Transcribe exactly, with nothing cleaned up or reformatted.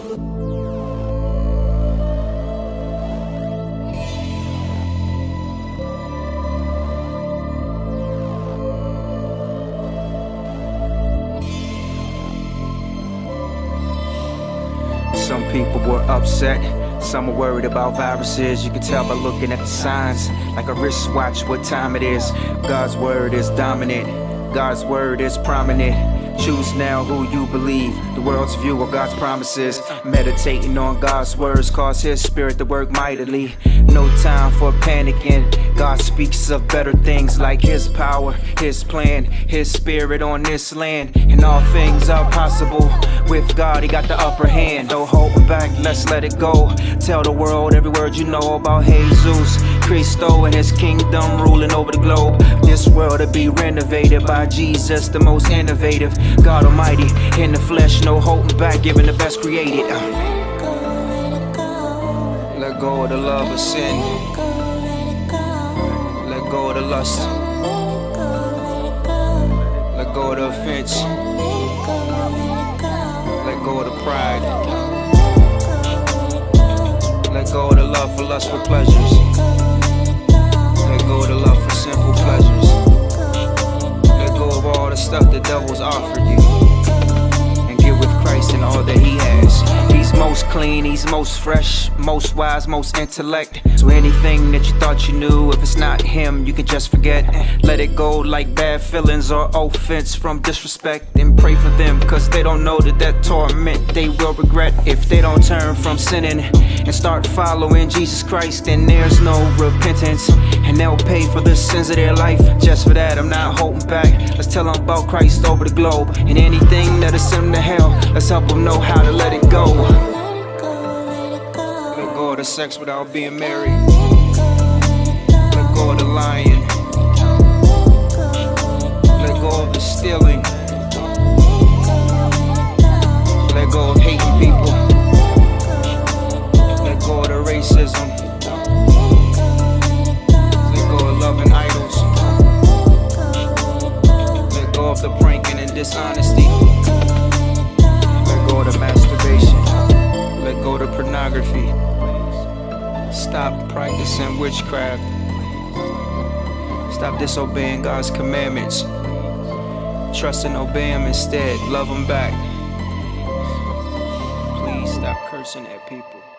Some people were upset, some were worried about viruses. You can tell by looking at the signs, like a wristwatch what time it is. God's word is dominant, God's word is prominent. Choose now who you believe, the world's view of God's promises. Meditating on God's words cause His spirit to work mightily. No time for panicking, God speaks of better things like His power, His plan, His spirit on this land. And all things are possible with God, He got the upper hand. Don't hold back, let's let it go. Tell the world every word you know about Jesus Cristo and His kingdom ruling over the globe. This world to be renovated by Jesus, the most innovative, God Almighty in the flesh, no holding back, giving the best created. Let go of the love of sin. Let go of the lust. Let go of the offense. Let go of the pride. Let go of the love for lustful pleasures. Let go of the love for sinful pleasures. Let go of all the stuff the devil's offered you, and get with Christ and all that He has. He's most clean, He's most fresh, most wise, most intellect. So anything that you thought you knew, if it's not Him, you can just forget. Let it go like bad feelings or offense from disrespect, and pray for them, cause they don't know that that torment they will regret. If they don't turn from sinning and start following Jesus Christ, then there's no repentance, and they'll pay for the sins of their life. Just for that, I'm not holding back. Let's tell them about Christ over the globe, and anything that'll send them to hell, let's help them know how to let it go. Let go of the sex without being married. Let go of the lying. Let go of the stealing. Let go of hating people. Let go of the racism. Let go of loving idols. Let go of the pranking and dishonesty. Let go of the masturbation. Let go of the pornography. Stop practicing witchcraft. Stop disobeying God's commandments. Trust and obey Him instead. Love Him back. Please stop cursing at people.